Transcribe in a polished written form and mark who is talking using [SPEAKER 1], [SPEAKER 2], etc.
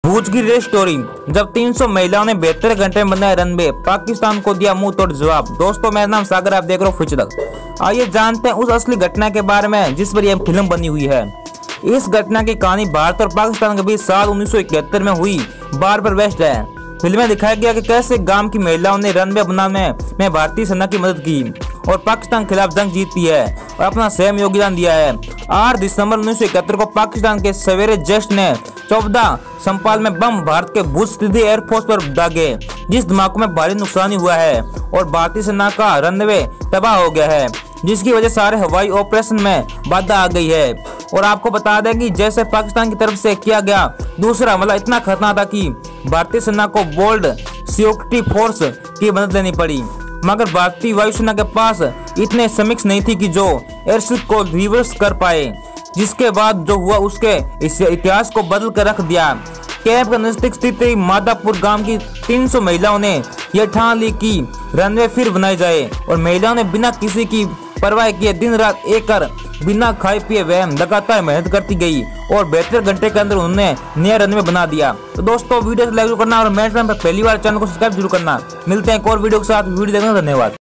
[SPEAKER 1] भूज की race story. जब 300 महिलाओं ने 72 घंटे में बनाया रनवे, पाकिस्तान को दिया मुंह तोड़ जवाब। दोस्तों मेरा नाम सागर, आप देख रहे हो फ्यूचर तक। आइए जानते हैं उस असली घटना के बारे में जिस पर यह फिल्म बनी हुई है। इस घटना की कहानी भारत और पाकिस्तान के बीच साल 1971 में हुई बार्बर वेस्ट है। फिल्म में दिखाया गया कि कैसे गांव की महिलाओं ने रनवे बनाने में भारतीय सेना की मदद की और पाकिस्तान के खिलाफ जंग जीती है और अपना सहम योगदान दिया है। 8 दिसंबर 1971 को पाकिस्तान के सवेरे जश्न ने 14 संपाल में बम भारत के भुज स्थित एयरफोर्स पर दागे, जिस धमाके में भारी नुकसान हुआ है और भारतीय सेना का रनवे तबाह हो गया है, जिसकी वजह सारे हवाई ऑपरेशन में बाधा आ गई है। और आपको बता दें कि जैसे पाकिस्तान की तरफ से किया गया दूसरा हमला इतना खतरनाक था कि भारतीय सेना को बोल्ड सिक्योरिटी फोर्स की मदद लेनी पड़ी, मगर भारतीय वायुसेना के पास इतने समीक्ष नहीं थी कि जो एयरशिप को रिवर्स कर पाए। जिसके बाद जो हुआ उसके इस इतिहास को बदल कर रख दिया। कैंप के नजदीक स्थित मादापुर गांव की 300 महिलाओं ने यह ठान ली कि रनवे फिर बनाए जाए और महिलाओं ने बिना किसी की परवाह किए दिन रात एक कर बिना खाए पिए वह लगातार मेहनत करती गई और 72 घंटे के अंदर उन्होंने नया रनवे बना दिया। तो दोस्तों वीडियो को लाइक करना और मेरे चैनल पर पहली बार चैनल को सब्सक्राइब जरूर करना। मिलते हैं एक और वीडियो के साथ। वीडियो देखने धन्यवाद।